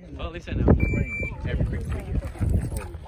Well, at least I know. Rain every week.